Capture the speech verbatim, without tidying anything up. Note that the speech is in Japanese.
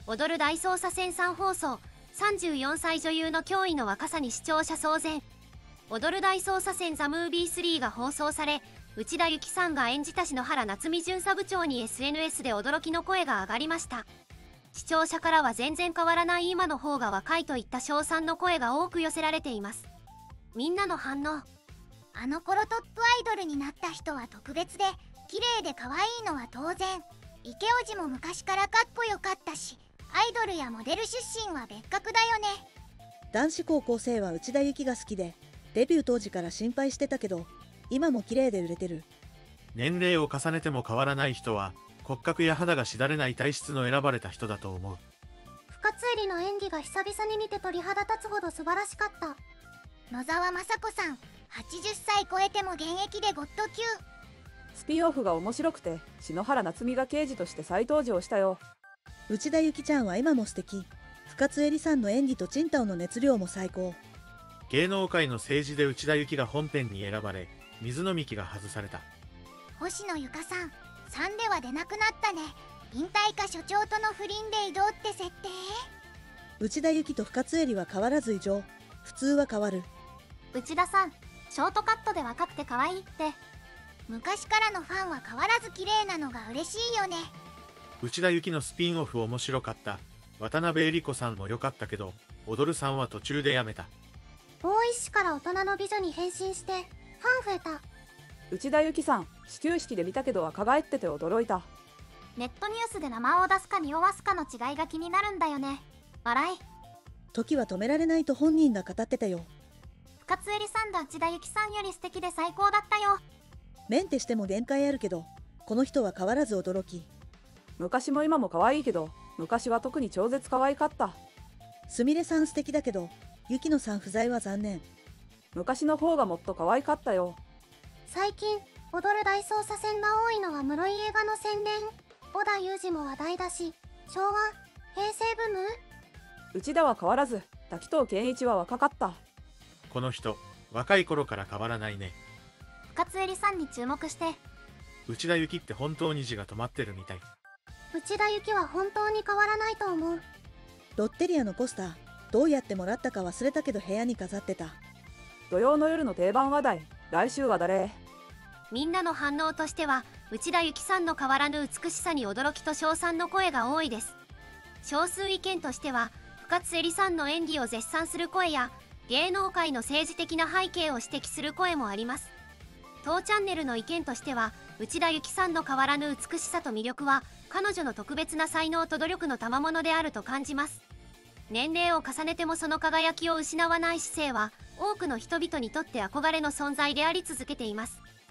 踊る大捜査線さん放送、さんじゅうよんさい女優の驚異の若さに視聴者騒然。踊る大捜査線ザ・ムービースリーが放送され、内田有紀さんが演じた篠原夏美巡査部長に エスエヌエス で驚きの声が上がりました。視聴者からは全然変わらない今の方が若いといった称賛の声が多く寄せられています。みんなの反応。 あの頃トップアイドルになった人は特別で、綺麗で可愛いのは当然。池オジも昔からかっこよかったし、アイドルやモデル出身は別格だよね。 男子高校生は内田有紀が好きで、デビュー当時から心配してたけど、今も綺麗で売れてる。 年齢を重ねても変わらない人は、骨格や肌がしだれない体質の選ばれた人だと思う。 深津絵里の演技が久々に見て鳥肌立つほど素晴らしかった。 野沢雅子さん、はちじゅっさい超えても現役でゴッド級。 スピンオフが面白くて、篠原夏美が刑事として再登場したよ。 内田有紀ちゃんは今も素敵。深津絵里さんの演技とチンタオの熱量も最高。 芸能界の政治で内田有紀が本編に選ばれ、水野美紀が外された。 星野ゆかさん、さんでは出なくなったね。引退か所長との不倫で移動って設定？ 内田有紀と深津絵里は変わらず異常。普通は変わる。 内田さん、ショートカットで若くて可愛いって。 昔からのファンは変わらず綺麗なのが嬉しいよね。 内田有紀のスピンオフ面白かった。渡辺恵里子さんも良かったけど、踊るさんは途中でやめた。 ボーイッシュから大人の美女に変身してファン増えた。 内田有紀さん、始球式で見たけど若返ってて驚いた。 ネットニュースで名前を出すか匂わすかの違いが気になるんだよね。笑い。 時は止められないと本人が語ってたよ。 深津絵里さんだ内田有紀さんより素敵で最高だったよ。 メンテしても限界あるけど、この人は変わらず驚き。 昔も今も可愛いけど、昔は特に超絶可愛かった。 すみれさん素敵だけど、雪乃さん不在は残念。 昔の方がもっと可愛かったよ。 最近踊る大捜査線が多いのは室井映画の宣伝。織田裕二も話題だし、昭和平成ブーム。 内田は変わらず、滝藤賢一は若かった。 この人、若い頃から変わらないね。 深津絵里さんに注目して。 内田有紀って本当に字が止まってるみたい。 内田有紀は本当に変わらないと思う。 ロッテリアのポスター、どうやってもらったか忘れたけど部屋に飾ってた。 土曜の夜の定番話題、来週は誰？ みんなの反応としては、内田有紀さんの変わらぬ美しさに驚きと称賛の声が多いです。少数意見としては、深津絵里さんの演技を絶賛する声や、芸能界の政治的な背景を指摘する声もあります。当チャンネルの意見としては、内田有紀さんの変わらぬ美しさと魅力は、彼女の特別な才能と努力の賜物であると感じます。年齢を重ねてもその輝きを失わない姿勢は、多くの人々にとって憧れの存在であり続けています。